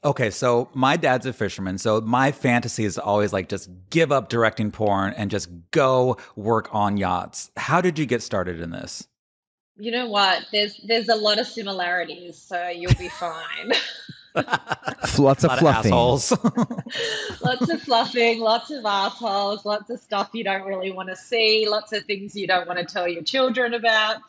Okay, so my dad's a fisherman, so my fantasy is always like just give up directing porn and just go work on yachts. How did you get started in this? You know what? There's a lot of similarities, so you'll be fine. Lots A of lot of fluffing. assholes. Lots of fluffing, lots of assholes, lots of stuff you don't really want to see, lots of things you don't want to tell your children about.